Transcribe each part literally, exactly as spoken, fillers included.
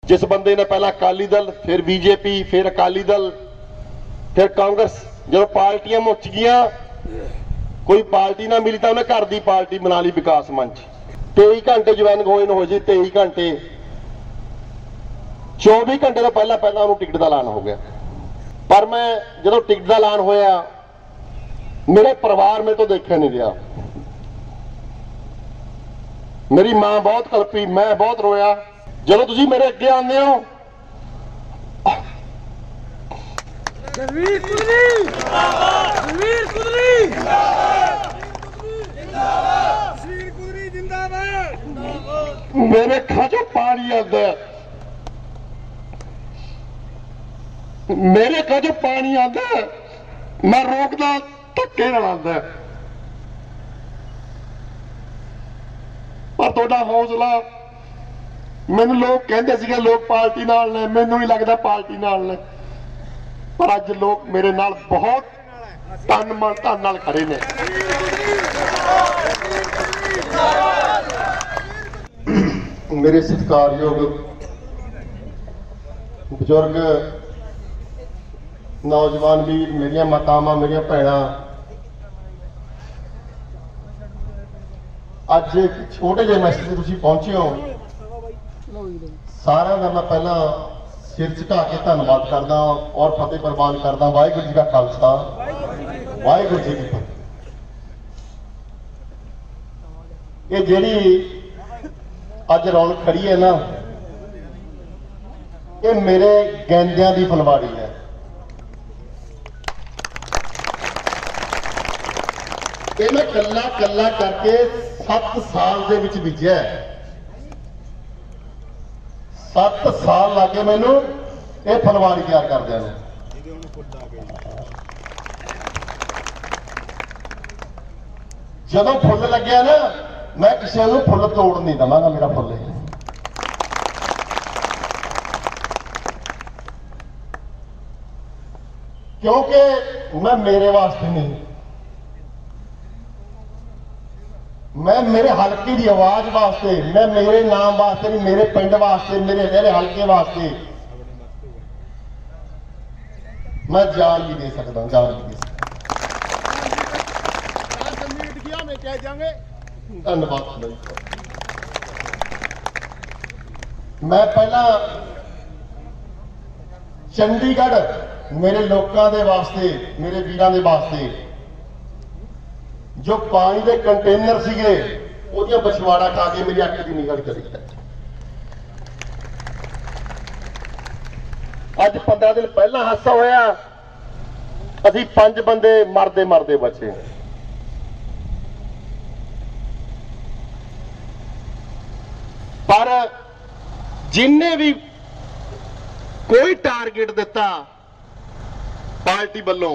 जिस बंदे ने पहला अकाली दल, फिर बीजेपी, फिर अकाली दल, फिर कांग्रेस, जो पार्टियां मुच गईयां, कोई पार्टी ना मिली तो उन्हें घर की पार्टी बना ली विकास मंच। तेई घंटे ज्वाइनिंग होए हो जी, तेई घंटे, चौबीस घंटे तो पहला पहला उन्होंने टिकट का ऐलान हो गया। पर मैं जो टिकट का ऐलान होया, मेरे परिवार में तो देखा नहीं गया। मेरी मां बहुत कलपी, मैं बहुत रोया। जो तुम मेरे अगे आते हो, मेरे अखा चो पानी आता है, मेरे अखा चो पानी आता है, मैं रोकदा धक्के नाल आंदा है। पर तुहाडा हौसला, मैनू लोग कहते सीगे लोग पार्टी नाल ने, मैनू नहीं लगता पार्टी नाल ने, पर अज लोग मेरे नाल बहुत तन मन धन नाल खड़े ने। मेरे सत्कारयोग बुजुर्ग नौजवान वीर, मेरिया मातावां, मेरिया भैणां, अज एक छोटे जे मैसेज तुसीं पहुंचे हो, सारा का मैं पहला सिर झुका के धन्नवाद करदा और फतेह प्रवान करदा। वाहिगुरू जी का खालसा, वाहिगुरू जी की फतेह। ये जिहड़ी अज रौनक खड़ी है ना, ये मेरे गैंदियां की फुलवाड़ी है। ये मैं कला कला करके सत्त साल दे विच बीजिया है। सत्त साल लगे मैनू ये फुलवाड़ी तैयार करदे ने। जदों फुल लग्या ना, मैं किसी को फुल तोड़ नहीं देवांगा, मेरा फुल है। क्योंकि मैं मेरे वास्ते नहीं, मैं मेरे हल्के की आवाज वास्ते, मैं मेरे नाम वास्ते नहीं, मेरे पिंड वास्ते, मेरे मेरे हल्के वास्ते मैं जान भी दे सकता, जान भी दे सकता। धन्यवाद। मैं पहला चंडीगढ़ मेरे लोगों के वास्ते, मेरे वीरों के वास्ते जो पानी के कंटेनर सीगे, उहदियां बछवाड़ा खा के मेरी अख की निगल चली है। अज पंद्रह दिन पहला हादसा होया, असीं पंज बंदे मरदे मरदे बचे। पर जिन्ने भी कोई टारगेट दिता पार्टी वालों,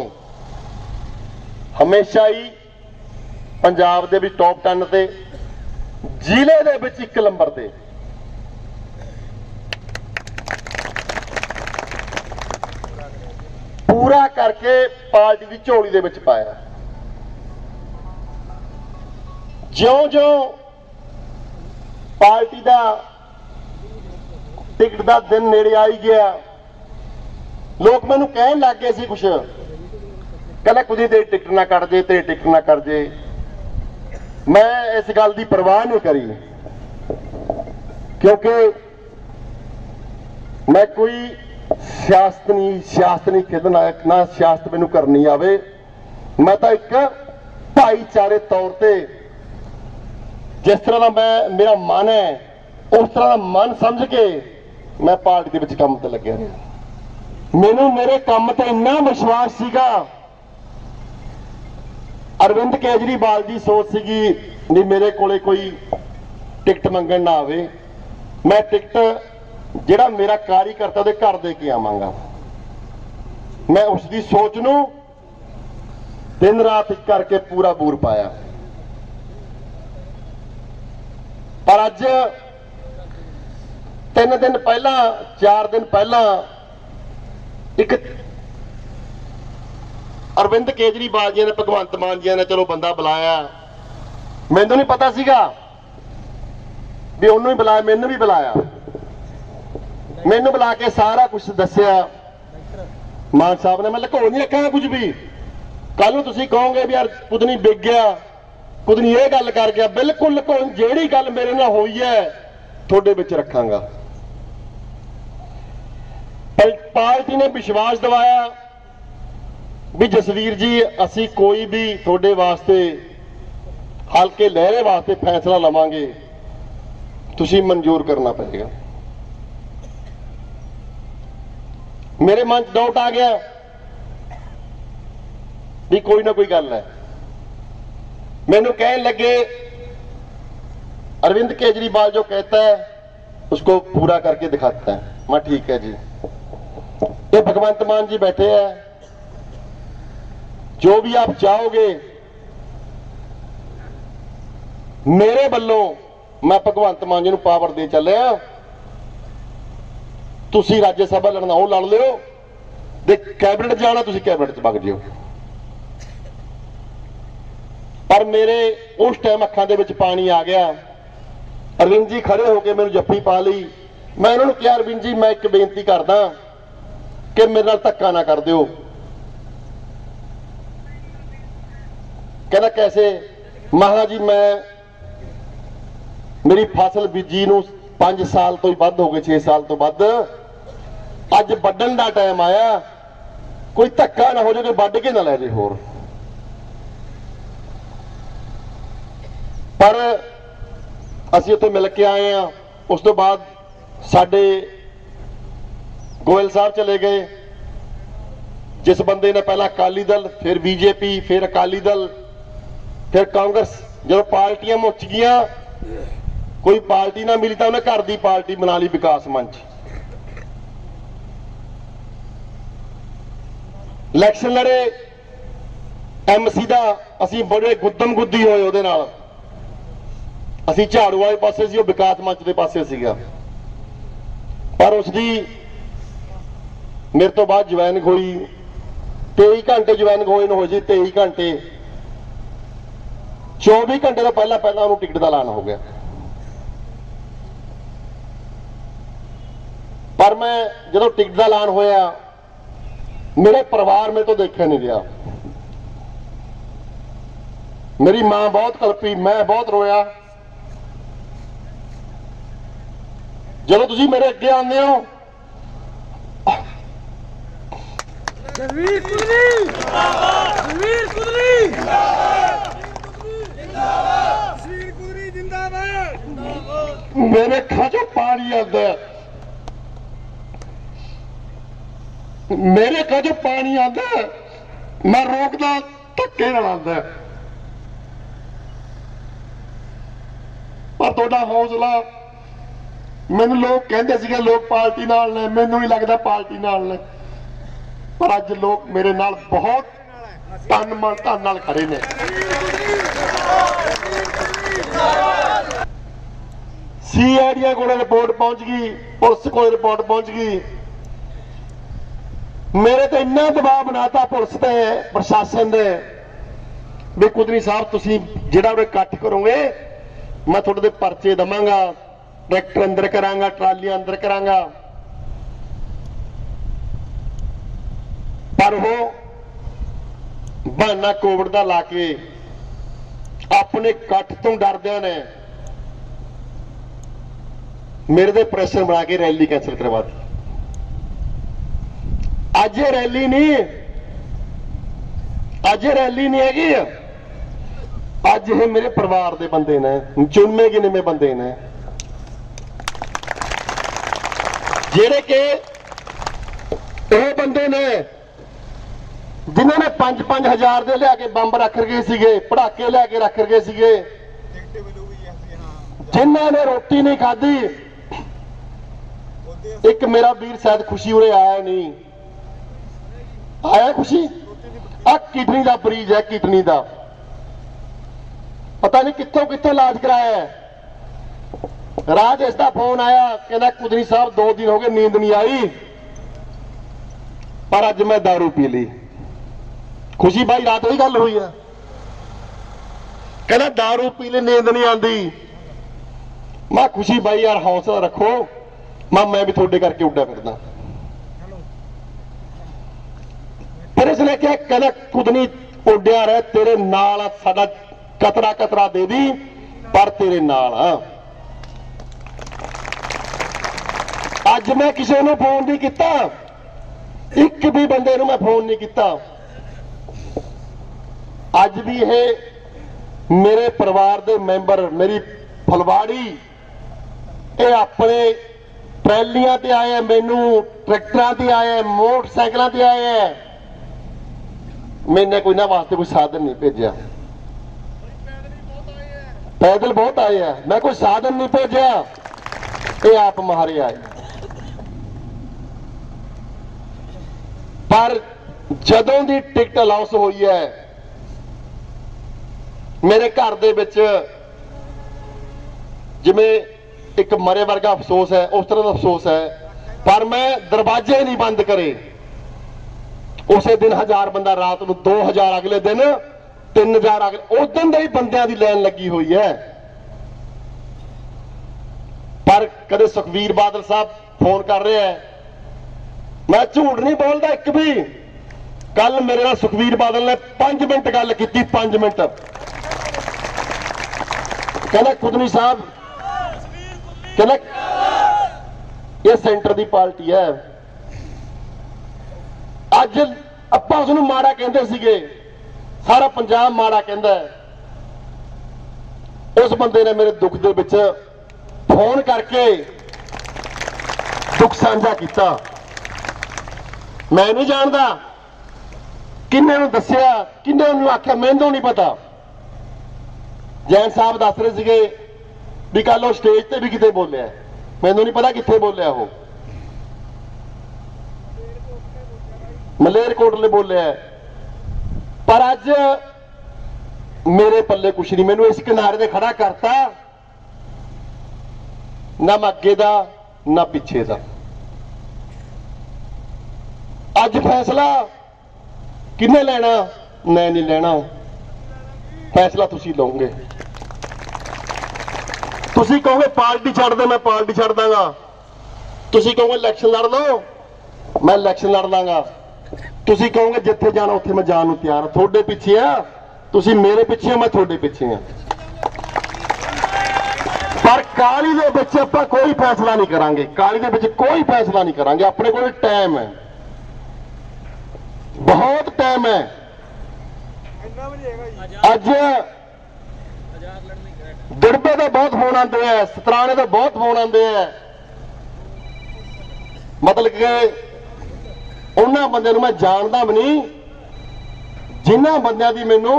हमेशा ही पंजाब दे विच टॉप टेन ते, जिले दे विच एक नंबर ते। पूरा करके पार्टी की झोली दे विच पाया। ज्यों ज्यों पार्टी का टिकट का दिन नेड़े आई गया, लोग मैनू कहन लग गए सी कुछ, कहना कुछ तेरी टिकट ना कट जे, तेरी टिकट ना कट जे। मैं इस गल की परवाह नहीं करी, क्योंकि मैं कोई सियासत नहीं सियासत नहीं खेडना, ना सियासत मैनू करनी आवे। मैं तो एक भाईचारे तौर पर जिस तरह का मैं मेरा मन है, उस तरह का मन समझ के मैं पार्टी के विच काम ते लग्या रहा। मैनू मेरे काम ते इन्ना विश्वास सीगा। अरविंद केजरीवाल की सोच सीगी भी मेरे कोले कोई टिकट मंगण ना आवे, मैं टिकट जिहड़ा मेरा कार्यकर्ता उहदे घर दे के आवांगा। मैं उसकी सोच नूं दिन रात एक करके पूरा बूर पाया। पर अज तीन दिन पहला, चार दिन पहला एक अरविंद केजरीवाल जी ने, भगवंत मान जी ने चलो बंदा बुलाया, मैनू नहीं पता सीगा भी उन्होंने भी बुलाया, मैनू भी बुलाया। मैनू बुला के सारा कुछ दसिया मान साहब ने, मैं लुको नहीं रखा कुछ भी। कल नूं तुसीं कहोगे भी यार कुदनी विक गया, कुदनी ये गल कर गया, बिल्कुल लुको, जिहड़ी गल मेरे नाल होई है तुहाडे विच रखांगा। पार्टी ने विश्वास दिवाया भी जसवीर जी असी कोई भी तुहाडे वास्ते हल्के लहरे वास्ते फैसला लवांगे, तुसीं मंजूर करना पड़ेगा। मेरे मन च डाउट आ गया भी कोई ना कोई गल है। मैनू कहने लगे अरविंद केजरीवाल जो कहता है उसको पूरा करके दिखाता है। मैं ठीक है जी, ये भगवंत मान जी बैठे हैं, जो भी आप चाहोगे मेरे वल्लों मैं भगवंत मान जी नूं पावर दे चलिया। तुसी राज्य सभा लड़ना वो लड़ लियो, ते कैबिनेट जाना तुसी कैबिनेट च वग जियो। पर मेरे उस टाइम अखां दे विच पानी आ गया। अरविंद जी खड़े होके मैनूं जफ्फी पा ली। मैं उन्होंने कहा अरविंद जी मैं एक बेनती करदा कि मेरे नाल धक्का ना कर दिओ। कहना कैसे? महा जी मैं मेरी फसल बीजी नूं पांच साल तो ही वध हो गए, छे साल तो वध, अज वड्डण दा टाइम आया, कोई धक्का ना हो जाए, वड्ड के ना लै जे होर। पर असीं उत्थे मिल के आए हैं। उस तो बाद साडे गोयल साहब चले गए, जिस बंदे ने पहला अकाली दल, फिर बीजेपी, फिर अकाली दल, फिर कांग्रेस, जो पार्टियां मुच गईयां, कोई पार्टी ना मिली तो उन्हें घर की पार्टी बना ली विकास मंच। इलैक्शन लड़े एमसी का, असीं बड़े गुद्दम गुद्दी होए उहदे नाल। असीं झाड़ू वाले पासे सी, विकास मंच के पासे सीगा। पर उसकी मेरे तो बाद ज्वाइनिंग हुई, तेई घंटे ज्वाइनिंग होए हो जी, तेई घंटे चौबी घंटे तो पहला पहला उन्होंने टिकट का ऐलान हो गया। पर मैं जो टिकट का ऐलान होया, मेरे परिवार में तो देखा नहीं गया। मेरी मां बहुत कलपी, मैं बहुत रोया। जो तुम मेरे अगे आते हो, मेरे अखा चो पानी आता है, मेरे अखा चो पानी आता है, मैं रोकदा धक्के नाल आंदा है। पर तुहाडा हौसला, मैनूं लोग कहते सीगे लोग पार्टी नाल ने, मैनूं भी लगदा पार्टी नाल ने, पर अज लोग मेरे नाल बहुत तन मन धन नाल खड़े ने। सीआईडी को रिपोर्ट पहुंच गई, पुलिस को रिपोर्ट पहुंच गई। मेरे तो इन्ना दबाव बनाता पुलिस ते प्रशासन ने भी कुदनी साहब तुसीं जिहड़ा उहदे इकट्ठ करोगे मैं तुहाडे ते परचे दवांगा, ट्रैक्टर अंदर करांगा, ट्रालियां अंदर करांगा। पर वो बहाना कोविड का ला के अपने इकट्ठ तो डरदे ने मेरे ते प्रेशर बना के रैली कैंसिल करवा दी। अज ये रैली नहीं, अज ये रैली नहीं हैगी, अज ये मेरे परिवार के बंदे ने, चुनमे गिनमे बंदे ने, जेड़े के वो बंदे ने जिन्होंने पांच पांच हजार दे लिया के बंब रख गए सीगे, पटाके लिया के रख गए सीगे, जिन्हों ने रोटी नहीं खाधी। एक मेरा वीर शायद खुशी उरे आया नहीं, आया खुशी? आ किडनी का मरीज है, किडनी का पता नहीं कितों कितों इलाज कराया है। राज इसका फोन आया, कहना कुदनी साहब दो दिन हो गए नींद नहीं आई, पर अज मैं दारू पी ली। खुशी भाई रात ही गल हुई है, कहना दारू पी ली नींद नहीं आती। मैं खुशी भाई यार हौसला रखो, मैं मैं भी थोड़े करके उड्डा फिरदा। फिर इसने क्या कहना, खुद नहीं उड्डिया रहे, तेरे नाल साडा कतरा कतरा दे दी पर तेरे नाल। अज मैं किसी को फोन नहीं किया, एक भी बंदे को मैं फोन नहीं किया। अज भी ये मेरे परिवार के मैंबर, मेरी फलवाड़ी, ये अपने ट्रैलियां ते आए, मैनू ट्रैक्टरां ते आए, मोटरसाइकिलों ते आए। मैंने कोई ना वास्ते कोई साधन नहीं भेजा, पैदल बहुत आए हैं, मैं कोई साधन नहीं भेजा, ये आप मारे आए। पर जदों दी टिकट अलाउंस हुई है, मेरे घर दे विच जिवें एक मरे वर्गा अफसोस है, उस तरह का अफसोस है। पर मैं दरवाजे नहीं बंद करे। उसे दिन हजार बंदा, रात को दो हजार, अगले दिन तीन हजार, अगले उस दिन ही बंदियां की लाइन लगी हुई है। पर कदे सुखवीर बादल साहब फोन कर रहे हैं, मैं झूठ नहीं बोलता एक भी। कल मेरे नाल सुखवीर बादल ने पांच मिनट गल की, पांच मिनट। कहना खुदनी साहब, कहना ये सेंटर की पार्टी है। अज आपां उसनूं माड़ा कहंदे सीगे, सारा पंजाब माड़ा कहंदा है। उस बंदे ने मेरे दुख दे विच फोन करके दुख साझा किया। मैं नहीं जानता किन्ने नूं दस्सिया, किन्ने नूं आख्या, मैनूं नहीं पता। जैन साहब दस रहे सीगे भी कल वो स्टेज ते भी किते बोलिया, मैनूं नहीं पता कित्थे बोलिया। वो मलेरकोटले बोलिया, पर अज मेरे पल्ले कुछ नहीं। मैनूं इस किनारे ते खड़ा करता, ना मैं अगे दा ना पिछे दा। अज फैसला किन्ने लेना, मैं नहीं लेना, फैसला तुसी लोगे। तुसी कहोगे पार्टी छड़ दे, मैं पार्टी छड़ दांगा। तुसी कहोगे इलैक्शन लड़ लो, मैं इलैक्शन लड़ लांगा। तुसी कहोगे जिथे जाना उत्थे मैं जान नूं तैयार हां। थोड़े पिछे आ, तुसी मेरे पिछे हो, मैं थोड़े पिछे हां। पर काली दे विच आपां कोई फैसला नहीं करांगे, काली दे विच कोई फैसला नहीं करांगे। अपने कोल टाइम है, बहुत टाइम है। अज दिड़बे तो बहुत फोन आते हैं, सतराने तो बहुत फोन आते हैं। मतलब कि उन्होंने बंदे मैं जानता भी नहीं, जिन्होंने बंदियां की मैनू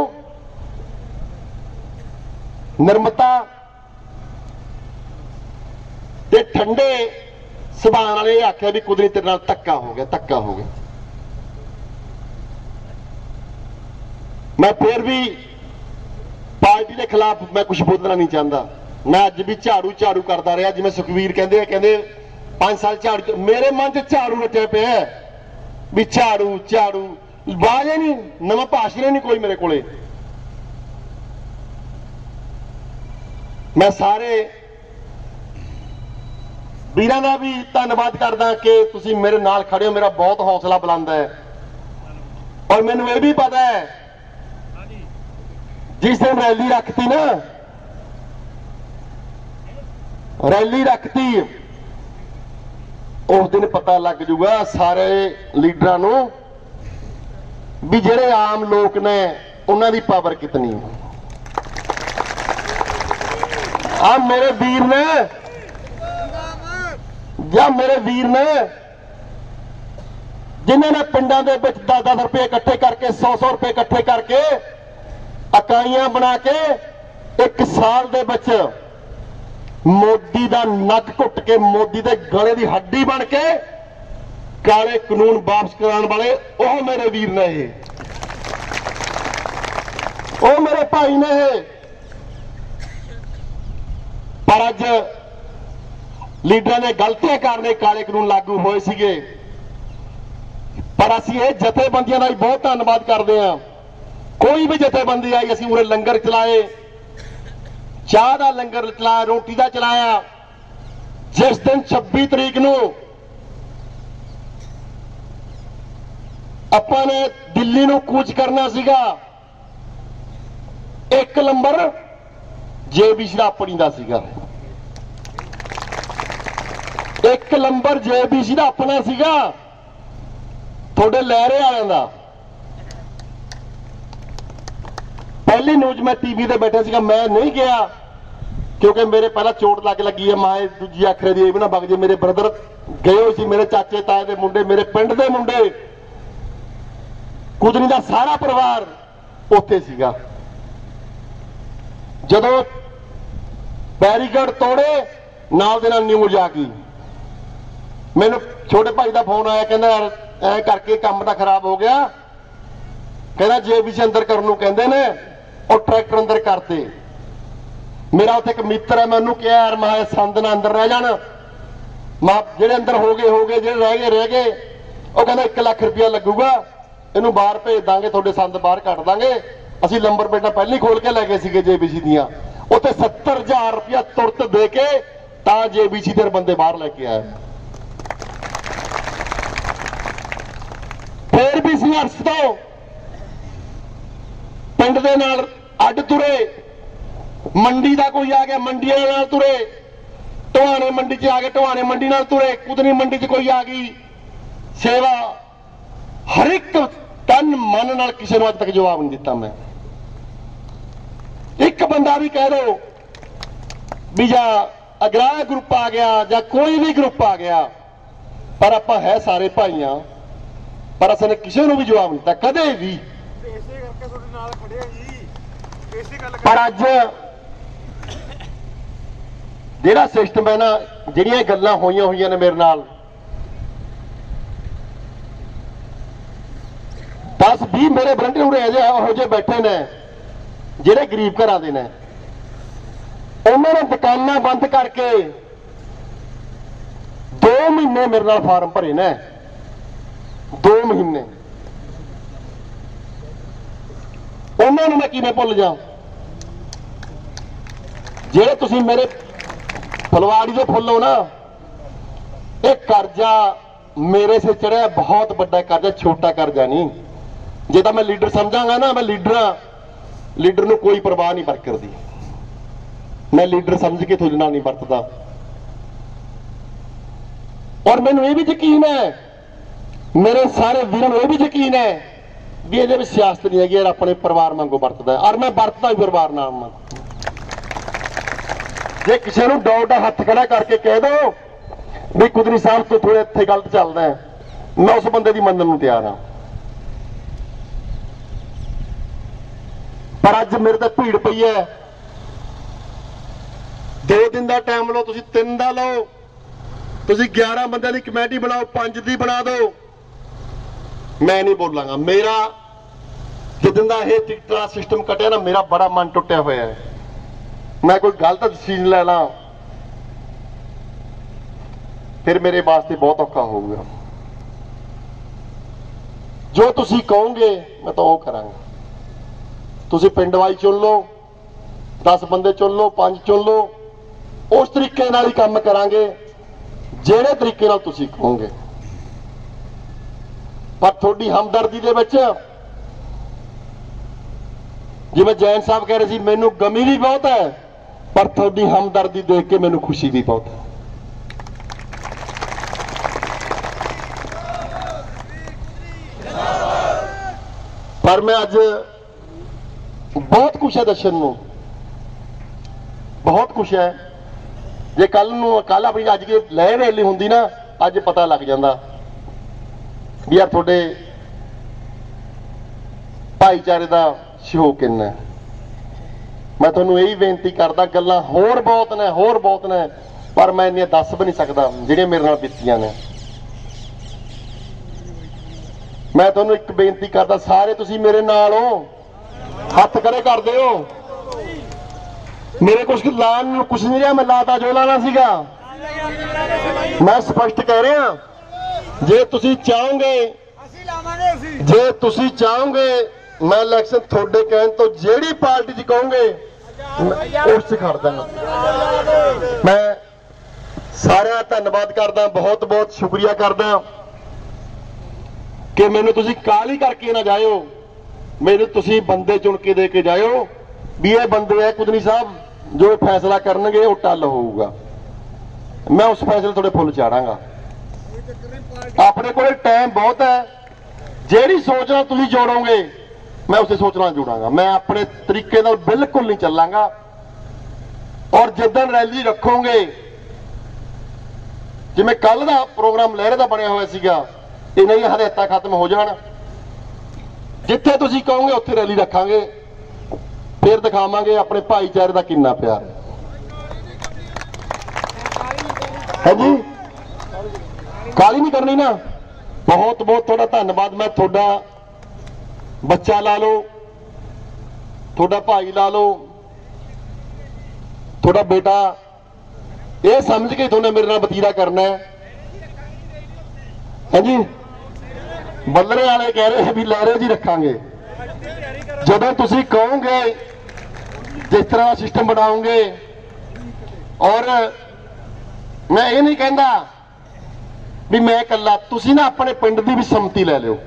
निर्मता ते ठंडे सुभाव वाले आख्या भी कुछ नहीं, तेरे नाल धक्का हो गया, धक्का हो गया। मैं फिर भी पार्टी के खिलाफ मैं कुछ बोलना नहीं चाहता। मैं अज भी झाड़ू झाड़ू करता रहा, जिवें सुखवीर कहते कहते पांच साल झाड़ू, मेरे मन च झाड़ू रचिया पे है भी झाड़ू झाड़ू, आवाज ही नहीं, नवा भाषण ही नहीं कोई मेरे कोले। मैं सारे वीरां दा भी धन्नवाद करदा कि तुसीं मेरे नाल खड़े हो, मेरा बहुत हौसला बुलंद है। और मैनूं यह भी पता है जिस दिन रैली रखती ना, रैली रखती उस दिन पता लग जूगा सारे लीडरां नूं भी जिहड़े आम लोग ने उन्हां दी पावर कितनी है। आ मेरे वीर ने या मेरे वीर ने जिन्होंने पिंडां दे विच दस दस रुपए इकट्ठे करके, सौ सौ रुपए इकट्ठे करके इकाइयां बना के एक साल दे विच मोदी दा नक घुट के, मोदी दे गले दी हड्डी बन के काले कानून वापस कराने वाले वह मेरे वीर ने, वो मेरे भाई ने। पर अज लीडर ने गलतियां करने काले कानून लागू होए सीगे। पर असीं ये जथेबंदियां दा बहुत धन्नवाद करते हैं। कोई भी जथेबंदी आई, असीं उरे लंगर चलाए, चाह का लंगर चलाया, रोटी का चलाया, जिस दिन छब्बी तरीक नूं आपां ने दिल्ली नूं कूच करना सीगा, एक नंबर जेबीसी दा अपनी दा सीगा, एक नंबर जेबीसी दा अपना सीगा, थोड़े लहरे वालों दा। पहली न्यूज मैं टीवी ते बैठा सीगा, मैं नहीं गया क्योंकि मेरे पहला चोट लग लगी है, माए दूजी आखरे दी ये भी ना बग जे। मेरे ब्रदर गए हुए सी, मेरे चाचे ताए दे मुंडे, मेरे पिंड दे मुंडे, कुदनी दा सारा परिवार उत्थे सीगा। जदों बैरीकेड तोड़े नाल दे नाल न्यूज आ गई, मैनू छोटे भाई का फोन आया, कहना ऐ करके काम तो खराब हो गया, कहना जेबीसी अंदर करन नूं कहंदे ने और ट्रैक्टर अंदर करते। मेरा उत्थे एक मित्र है, मैं उन्होंने कहा यार मैं संद ना अंदर रह जान, मां जेडे अंदर हो गए हो गए, जेडे रह गए रह गए। वो कहना एक लाख रुपया लगूगा, इनू बाहर भेज दांगे, थोड़े संद बाहर कट दांगे। असीं लंबर पेटा पहले खोल के लै गए सीगे जेबीसी दियां, उत्थे सत्तर हजार रुपया तुरत दे के तां जेबीसी दे बंदे बाहर लैके आए। फिर भी संघर्ष तो पिंड दे नाल अड तुरे, मंडी का कोई आ गया मंडी नाल तुरे, ढोआने मंडी च आ गए ढोआने मंडी नाल तुरे, कुदनी मंडी च कोई आ गई सेवा। हर एक तन मन नाल किसी ने अज तक जवाब नहीं दिता। मैं एक बंदा भी कह दो भी जा अग्राह ग्रुप आ गया या कोई भी ग्रुप आ गया, पर आप है सारे भाई हाँ, पर असने किसी ने भी जवाब नहीं दिता कदे भी। पर अज जिहड़ा सिस्टम है ना, जिहड़ियां गल्लां होईयां होईयां ने मेरे नाल, दस भी मेरे वलंटियर उरे इहो ਜਿਹੇ बैठे ने जिहड़े गरीब घरां दे ने, उन्होंने दुकानां बंद करके दो महीने मेरे नाल फार्म भरे ने, दो महीने। उन्होंने मैं किवें भुल जा, जेड़े तुसीं मेरे फुलवाड़ी दे फुल हो ना, ये कर्जा मेरे से चढ़िया बहुत बड़ा कर्जा, छोटा कर्जा नहीं। जे तो मैं लीडर समझांगा ना, मैं लीडर हाँ, लीडर नूं कोई परवाह नहीं वर्कर दी, मैं लीडर समझ के तुझे नाल नहीं वरतदा। और मैनूं ये भी यकीन है, मेरे सारे वीरों नूं ये भी यकीन है भी ये भी सियासत नहीं है, अपने परिवार वांगू वरतदा, और मैं वरतदा भी परिवार नाल। जे किसी को डाउट हथ खड़ा करके कह दो भी कुदनी साहब तो थोड़े इत्थे गलत चलदा है, मैं उस बंदे की मनन नूं तैयार हाँ। पर अज मेरे ते भीड़ पई है, दो दिन का टाइम लो, तुसीं तीन का लो, तुसीं ग्यारह बंदे की कमेटी बनाओ, पांच की बना दो, मैं नहीं बोलांगा। मेरा जिदन का यह टिकट वाला सिस्टम कटिया ना, मेरा बड़ा मन टुटिया हुआ है। मैं कोई गलत डिसीजन ले ला फिर मेरे वास्ते बहुत औखा होगा। जो तुसीं कहोगे मैं तो वो करांगा। तुसीं पिंड वाई चुन लो, दस बंदे चुन लो, पांच चुन लो, उस तरीके नाल ही काम करांगे जिहड़े तरीके नाल तुसीं कहोगे। पर थोड़ी हमदर्दी दे विच जिवें जैन साहब कह रहे सी, मैनूं गमी भी बहुत है, पर थोड़ी हमदर्दी देख के मैनूं खुशी भी बहुत है। पर मैं अज बहुत कुछ है दर्शन नूं, बहुत कुछ है। जे कल नूं कल अपनी अज के लह रैली हुंदी ना, अज पता लग जांदा भी यार थोड़े भाईचारे का सहयोग किन्ना है। मैं तुहानूं यही बेनती करदा, गल्लां होर बहुत ने, होर बहुत ने, पर मैं इन्नियां दस भी नहीं सकदा जिहड़ियां मेरे नाल बीतीआं ने। मैं तुहानूं एक बेनती करदा, सारे तुसीं मेरे नाल हो, हत्थ खड़े कर दिओ। मेरे कुछ लान कुछ नहीं रहा, मैं लाता जो लाना सीगा। मैं स्पष्ट कह रहा, जे तुसीं चाहोगे, जे तुसीं चाहोगे मैं इलेक्शन थोड़े कहन तो जेड़ी पार्टी च कहोगे उस खड़ देंगा। मैं ਸਾਰਿਆਂ ਦਾ ਧੰਨਵਾਦ ਕਰਦਾ, ਬਹੁਤ ਬਹੁਤ ਸ਼ੁਕਰੀਆ ਕਰਦਾ ਕਿ ਮੈਨੂੰ ਤੁਸੀਂ ਕਾਹਲੀ ਕਰਕੇ ਨਾ ਜਾਇਓ, ਮੈਨੂੰ ਤੁਸੀਂ ਬੰਦੇ ਚੁਣ ਕੇ ਦੇ ਕੇ ਜਾਇਓ ਵੀ ਇਹ ਬੰਦੇ ਹੈ ਕੁਦਨੀ ਸਾਹਿਬ ਜੋ ਫੈਸਲਾ ਕਰਨਗੇ ਉਹ ਟੱਲ ਹੋਊਗਾ। ਮੈਂ ਉਸ ਫੈਸਲੇ ਤੁਹਾਡੇ ਫੁੱਲ ਚਾੜਾਂਗਾ। ਆਪਣੇ ਕੋਲੇ ਟਾਈਮ ਬਹੁਤ ਹੈ, ਜਿਹੜੀ ਸੋਚ ਨਾਲ ਤੁਸੀਂ ਜੋੜੋਗੇ ਮੈਂ ਉਸੇ ਸੋਚ ਨਾਲ ਜੁੜਾਂਗਾ। ਮੈਂ ਆਪਣੇ ਤਰੀਕੇ ਨਾਲ ਬਿਲਕੁਲ ਨਹੀਂ ਚੱਲਾਂਗਾ। ਔਰ ਜਿੱਦਣ ਰੈਲੀ ਰੱਖੋਗੇ, ਜਿਵੇਂ ਕੱਲ ਦਾ ਪ੍ਰੋਗਰਾਮ ਲਹਿਰੇ ਦਾ ਬਣਿਆ ਹੋਇਆ ਸੀਗਾ, ਇਹਨਾਂ ਦੀਆਂ ਹਦਾਇਤਾਂ ਖਤਮ ਹੋ ਜਾਣ, ਜਿੱਥੇ ਤੁਸੀਂ ਕਹੋਗੇ ਉੱਥੇ ਰੈਲੀ ਰੱਖਾਂਗੇ, ਫਿਰ ਦਿਖਾਵਾਂਗੇ ਆਪਣੇ ਭਾਈਚਾਰੇ ਦਾ ਕਿੰਨਾ ਪਿਆਰ ਹੈ। ਹਾਂਜੀ, ਕਾਲੀ ਨਹੀਂ ਕਰਨੀ ਨਾ। ਬਹੁਤ ਬਹੁਤ ਤੁਹਾਡਾ ਧੰਨਵਾਦ। ਮੈਂ ਤੁਹਾਡਾ ਬੱਚਾ ਲਾ ਲਓ, ਤੁਹਾਡਾ ਭਾਈ ਲਾ ਲਓ, ਤੁਹਾਡਾ ਬੇਟਾ, ਇਹ ਸਮਝ ਕੇ ਤੁਹਾਨੂੰ ਮੇਰੇ ਨਾਲ ਵਤੀਰਾ ਕਰਨਾ ਹੈ। ਹਾਂਜੀ, ਬੱਲਰੇ ਵਾਲੇ ਕਹਿ ਰਹੇ ਵੀ ਲਹਿਰੇ ਜੀ ਰੱਖਾਂਗੇ। ਜਦੋਂ ਤੁਸੀਂ ਕਹੋਗੇ, ਜਿਸ ਤਰ੍ਹਾਂ ਦਾ ਸਿਸਟਮ ਬਣਾਓਗੇ, ਔਰ ਮੈਂ ਇਹ ਨਹੀਂ ਕਹਿੰਦਾ ਵੀ ਮੈਂ ਇਕੱਲਾ, ਤੁਸੀਂ ਨਾ ਆਪਣੇ ਪਿੰਡ ਦੀ ਵੀ ਸੰਮਤੀ ਲੈ ਲਿਓ,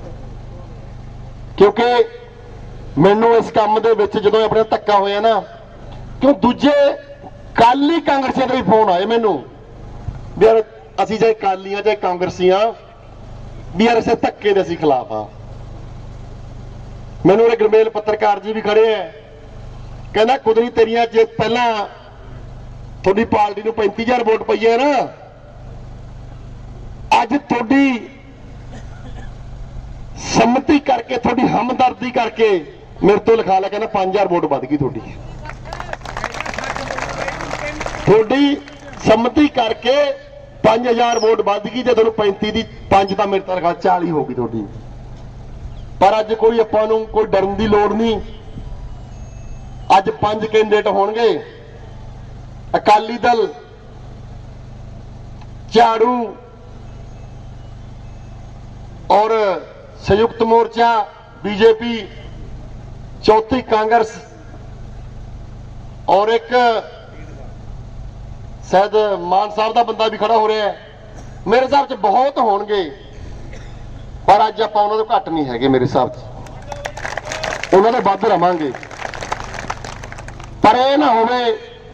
ਕਿਉਂਕਿ ਮੈਨੂੰ ਇਸ ਕੰਮ ਦੇ ਵਿੱਚ ਜਦੋਂ ਆਪਣੇ ਧੱਕਾ ਹੋਇਆ ਨਾ, ਕਿਉਂ ਦੂਜੇ ਕੱਲ ਹੀ ਕਾਂਗਰਸੀਆਂ ਦੇ ਵੀ ਫੋਨ ਆਏ ਮੈਨੂੰ ਵੀ ਯਾਰ ਅਸੀਂ ਚਾਹੇ ਕਾਲੀਆਂ ਚਾਹੇ ਕਾਂਗਰਸੀਆਂ ਵੀ ਯਾਰ ਅਸੀਂ ਧੱਕੇ ਦੇ ਅਸੀਂ ਖਿਲਾਫ ਆ। ਮੈਨੂੰ ਇਹ ਗਰਮੇਲ ਪੱਤਰਕਾਰ ਜੀ ਵੀ ਖੜੇ ਐ, ਕਹਿੰਦਾ ਕੁਦਨੀ ਤੇਰੀਆਂ ਜੇ ਪਹਿਲਾਂ ਤੁਹਾਡੀ ਪਾਰਟੀ ਨੂੰ ਪੈਂਤੀ ਹਜ਼ਾਰ ਵੋਟ ਪਈ ਹੈ ਨਾ, ਅੱਜ ਤੁਹਾਡੀ ਸੰਮਤੀ ਕਰਕੇ, ਤੁਹਾਡੀ ਹਮਦਰਦੀ ਕਰਕੇ ਮੇਰੇ ਤੋਂ ਲਿਖਾ ਲਿਆ, ਕਹਿੰਦਾ ਪੰਜ ਹਜ਼ਾਰ ਵੋਟ ਵੱਧ ਗਈ ਤੁਹਾਡੀ। ਤੁਹਾਡੀ ਸੰਮਤੀ ਕਰਕੇ ਪੰਜ ਹਜ਼ਾਰ ਵੋਟ ਵੱਧ ਗਈ, ਜੇ ਤੁਹਾਨੂੰ ਪੈਂਤੀ ਦੀ ਪੰਜ ਤਾਂ ਮੇਰੇ ਤੋਂ ਲਿਖਾ ਚਾਲੀ ਹੋ ਗਈ ਤੁਹਾਡੀ। ਪਰ ਅੱਜ ਕੋਈ ਆਪਾਂ ਨੂੰ ਕੋਈ ਡਰਨ ਦੀ ਲੋੜ ਨਹੀਂ। ਅੱਜ ਪੰਜ ਕੈਂਡੀਡੇਟ ਹੋਣਗੇ, ਅਕਾਲੀ ਦਲ, ਝਾੜੂ और संयुक्त मोर्चा, बीजेपी, चौथी कांग्रेस और एक शायद मान साहब का बंदा भी खड़ा हो रहा है। मेरे हिसाब से बहुत होंगे, पर अज आप उन्होंने घट नहीं है। मेरे हिसाब से उन्होंने वध रवांगे, पर यह ना होवे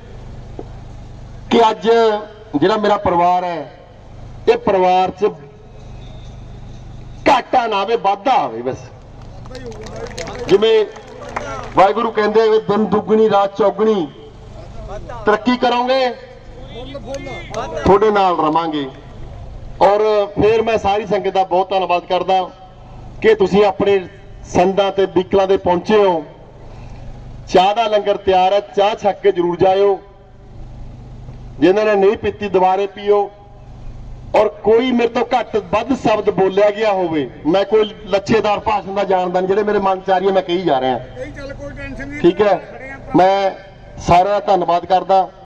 कि अज जिहड़ा मेरा परिवार है, ये परिवार च घाटा ना आवे, वाधा आवे। बस जिवें वाहिगुरू कहंदे दिन दुगनी रात चौगनी, तरक्की करोगे थोड़े नाल रवांगे। और फिर मैं सारी संगत का बहुत धन्नवाद करदा कि तुसीं अपने संदां ते व्हीकलां ते पहुंचे हो। चाह दा लंगर तैयार है, चाह छक के जरूर जाओ। जिन्हां ने नहीं पीती दुबारे पीओ। और कोई मेरे तो घट वध शब्द बोलिया गया होवे, मैं कोई लच्छेदार भाषण का जानदा नहीं, जिहड़े मेरे मन च आ रही है मैं कही जा रहा। ठीक है, मैं सारा धन्नवाद करदा।